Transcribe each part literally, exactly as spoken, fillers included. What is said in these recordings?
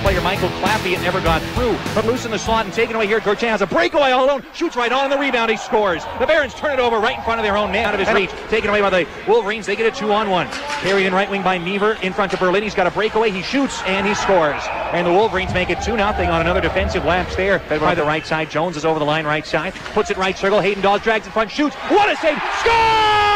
player Michael Claffey. It never got through, but loose in the slot and taken away here. Gertin has a breakaway all alone, shoots right on the rebound, he scores. The Barons turn it over right in front of their own net, out of his reach, taken away by the Wolverines. They get a two on one. Carried in right wing by Meaver in front of Berlin. He's got a breakaway, he shoots and he scores. And the Wolverines make it two nothing on another defensive lapse there by the right side. Jones is over the line right side, puts it right circle. Hayden Dawes drags in front, shoots. What a save! Scores!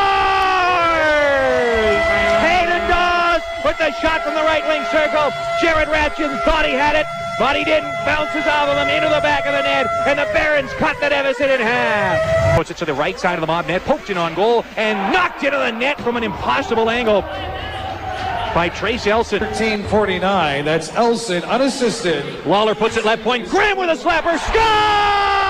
Hayden Dawes with the shot from the right wing circle. Jared Ratchin thought he had it, but he didn't. Bounces off of him into the back of the net, and the Barons cut the deficit in half. Puts it to the right side of the Mob net, poked in on goal, and knocked into the net from an impossible angle by Trace Elson. thirteen forty-nine, that's Elson unassisted. Lawler puts it left point, Graham with a slapper, scores!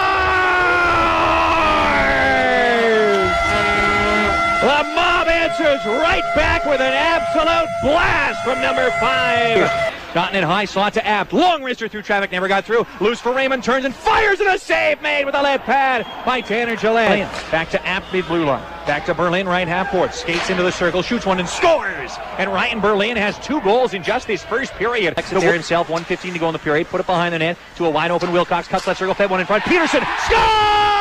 The Mob answers right back with an absolute blast from number five. Gotten it high slot to Apt. Long wrister through traffic, never got through. Loose for Raymond, turns and fires, and a save made with a left pad by Tanner Gillette. Back to Apt mid blue line. Back to Berlin right half court. Skates into the circle, shoots one and scores. And Ryan Berlin has two goals in just this first period. Exits there himself, one fifteen to go in the period. Put it behind the net to a wide open Wilcox. Cuts left circle, fed one in front. Peterson scores!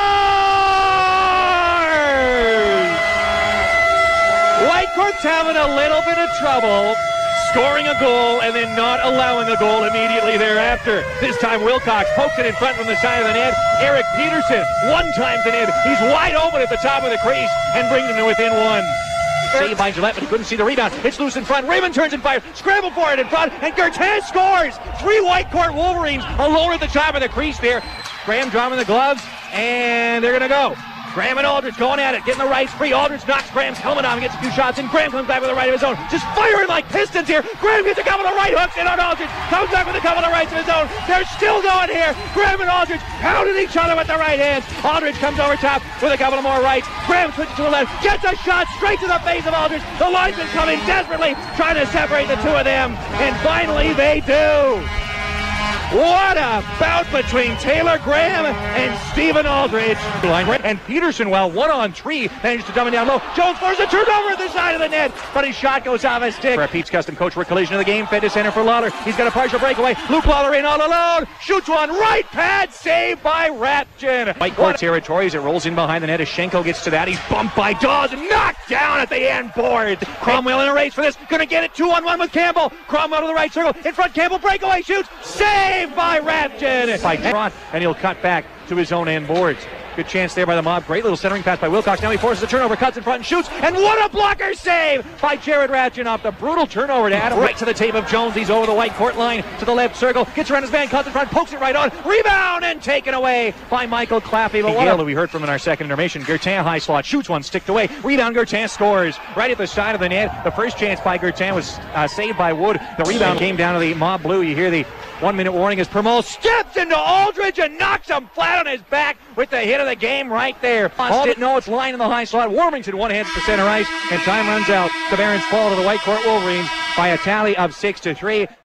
Whitecourt's having a little bit of trouble scoring a goal and then not allowing a goal immediately thereafter. This time Wilcox pokes it in front from the side of the net. Eric Peterson one times it in. He's wide open at the top of the crease and brings him to within one. Saved by Gillette, but he couldn't see the rebound. It's loose in front. Raymond turns and fires. Scramble for it in front, and Gertin scores. Three Whitecourt Wolverines alone at the top of the crease there. Graham dropping the gloves, and they're going to go. Graham and Aldridge going at it, getting the rights free. Aldridge knocks Graham's helmet off and gets a few shots, and Graham comes back with a right of his own. Just firing like pistons here. Graham gets a couple of right hooks in on Aldridge. Comes back with a couple of rights of his own. They're still going here. Graham and Aldridge pounding each other with the right hands. Aldridge comes over top with a couple of more rights. Graham switches to the left, gets a shot straight to the face of Aldridge. The linesman coming desperately, trying to separate the two of them, and finally they do. What a bout between Taylor Graham and Stephen Aldridge. And Peterson, while one on three, managed to dumb it down low. Jones forces a turnover at the side of the net, but his shot goes off his stick. For a Pete's Custom Coach, we're collision of the game. Fed to center for Lawler. He's got a partial breakaway. Luke Lawler in all alone. Shoots one right pad. Saved by Ratchin. Whitecourt territory as it rolls in behind the net. As Schenko gets to that, he's bumped by Dawes and knocked down at the end board. Cromwell in a race for this. Gonna get it two on one with Campbell. Cromwell to the right circle. In front, Campbell breakaway shoots. Save by Ratchin. By Trot, and he'll cut back to his own end boards. Good chance there by the Mob. Great little centering pass by Wilcox. Now he forces a turnover, cuts in front and shoots. And what a blocker save by Jared Ratchin off the brutal turnover to Adam. Right to the tape of Jones. He's over the Whitecourt line to the left circle. Gets around his man, cuts in front, pokes it right on. Rebound and taken away by Michael Claffey. But what a... we heard from in our second intermission. Gertin high slot, shoots one, sticked away. Rebound, Gertin scores right at the side of the net. The first chance by Gertin was uh, saved by Wood. The rebound came down to the Mob Blue. You hear the one minute warning as Permol steps into Aldridge and knocks him flat on his back with the hit of the game right there. Aldridge, no, it's line in the high slot. Warmington one hands to center ice, and time runs out. The Barons fall to the Whitecourt Wolverines by a tally of six to three.